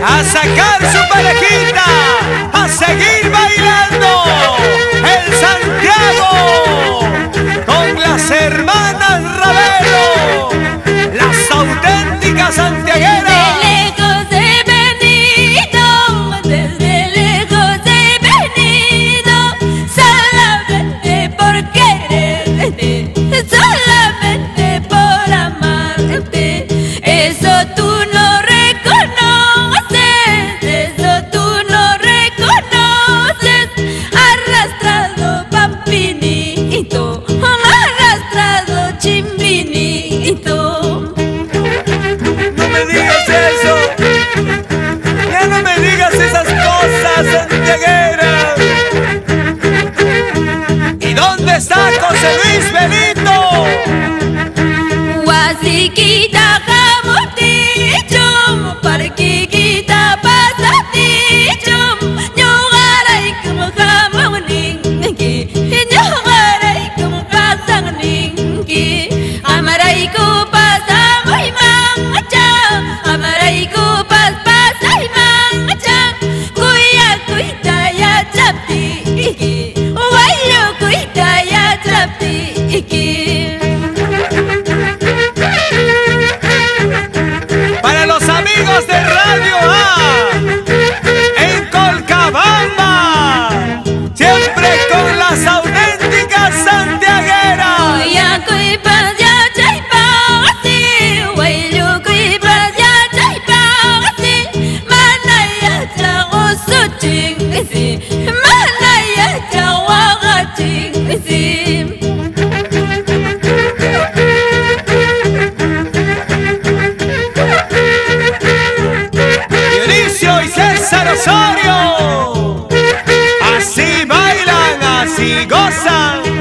a sacar su parejita, a seguir bailando el Santiago con las hermanas Ravelo, las auténticas santiagueras. Solamente por amarte, eso tú no reconoces, eso tú no reconoces. Arrastrado pampinito, arrastrado chimbinito. No me digas eso, ya no me digas esas cosas santiagueras. ¿Y dónde está José Luis Benito? Guasiquita jamutichum, parquiquita pasatichum, ñugaray como jamoninki, ñugaray como pasaninki, amarayku pasamoy mancha, amarayku pasay mancha, kuya kuita ya chaptiki, wayo kuita ya chaptiki. Para los amigos de Radio A en Colcabamba, siempre con las auténticas santiagueras. Dionisio y César Osorio, así bailan, así gozan.